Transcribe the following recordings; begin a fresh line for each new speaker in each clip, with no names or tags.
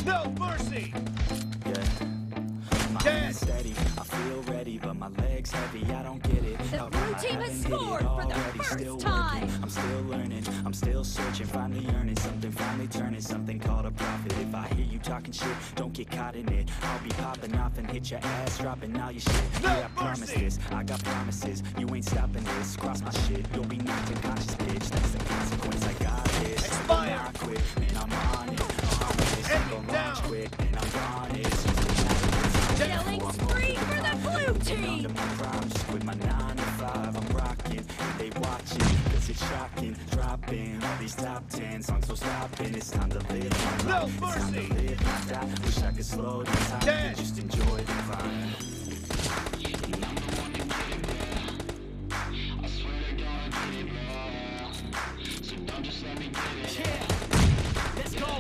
No mercy!
Yeah. My hand's steady, I feel ready, but my legs heavy, I don't get it.
The blue team has scored for the first time!
I'm still learning, I'm still searching, finally earning something, finally turning something called a profit. If I hear you talking shit, don't get caught in it. I'll be popping off and hit your ass, dropping all your shit. Yeah, I promise this, I got promises, you ain't stopping this. Cross my shit, you'll be knocked unconscious, bitch. That's the consequence, I got this.
Expire!
I quit, and I'm on it. I'm gonna launch quick, and I'm gone.
Killing spree for the blue team!
With my 9 to 5, I'm rocking, and they watching, cause it's shocking. Dropping all these top 10 songs, so stopping. It's time to live my life.
No mercy!
It's time to live my die. Wish I could slow down time and just enjoy the climb.
Let's go!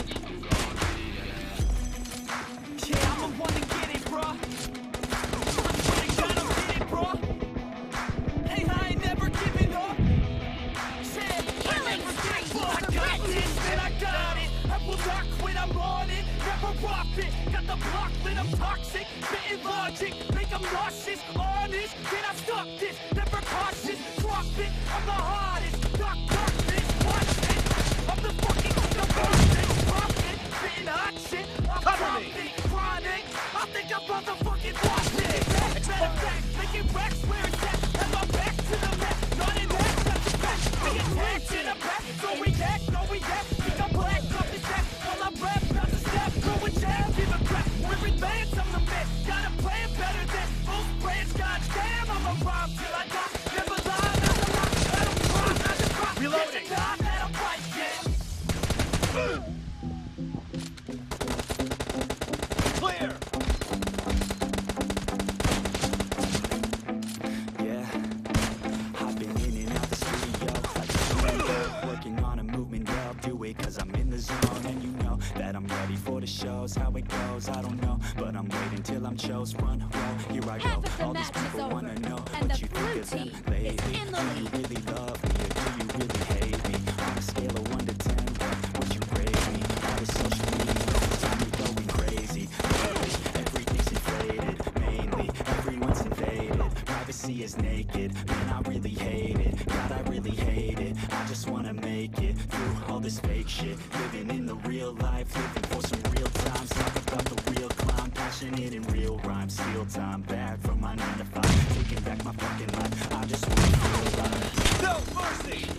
Yeah, I'm the one to get it, bro. I'm trying to get it, bro. Hey, I ain't never giving up. Said, I never give up. I got this, and I got it. I will not quit, I'm on it. Never rock it. Got the block lit, I'm toxic. Spitting logic, make them nauseous. Honest, can I stop this? Never cautious, drop it. I'm the hardest. Knock this, watch it. I'm the fucking profit, spitting hot shit. I'm profit, chronic. I think I'm motherfucking lost it. Matter of fact, making racks where it's at. And my back to the mat, not in that, not the back. We attack in the back, so we act, no we act. Think I'm black, up his back. While I rap, not the step, going down, give a crap. We're advanced, I'm the man. Got a plan better than most brands. Goddamn, I'm a rhyme till I die. Never lie, never lie. I don't cry, I just cry. Reloading. Clear!
Yeah, I've been in and out the studio. I just working on a movement, yeah, I'll do it cause I'm in the zone. And you know that I'm ready for the shows. How it goes, I don't know, but I'm waiting till I'm chose. Run, roll, here I go. All these people wanna know what you think of them lately. Do you really love me or do you really hate me? On a scale of 1 to 10, what would you rate me? All the social media, time you're going crazy. Everything's inflated, mainly, everyone's invaded. Privacy is naked, man, I really hate it. God, I really hate it. I just wanna make it through all this fake shit. Living in the real life, living for some real times. Talk about the real climb, passionate in real rhymes. Steal time back from my 9 to 5. Taking back my fucking life, I just wanna feel alive.
No mercy!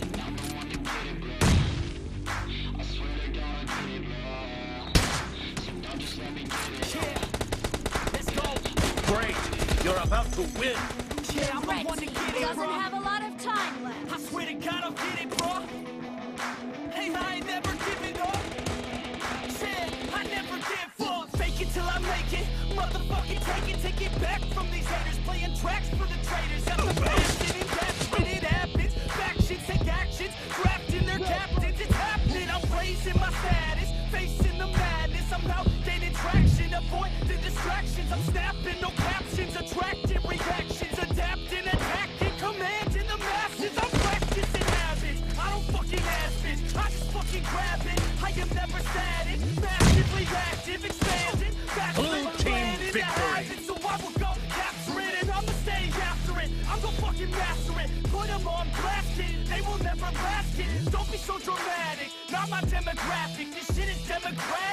Yeah, let's go! Great, you're about to win! Yeah, I'm the one to get it,
Doesn't
bro.
have a lot of time left.
I swear to God, I'll get it, bro. Hey, I ain't never giving up. Said, I never give up. Fake it till I make it. Motherfucking take it back from these haters. Playing tracks for the traitors. Got the passion in that when it happens. Factions take actions, drafting their captains. It's happening, I'm raising my status. Facing the madness, I'm out gaining traction. Avoid the distractions, I'm snapping, no captions. Attracting reactions, adapting, attacking, commanding the masses. I'm practicing habits, I don't fucking ask bitch. I just fucking grab it, I am never static. Massively active, expanding. Blue team victory. So I will go capture it and I'ma stay after it. I'm gonna fucking master it, put them on blast it. They will never last it, don't be so dramatic. Not my demographic, this shit is democratic.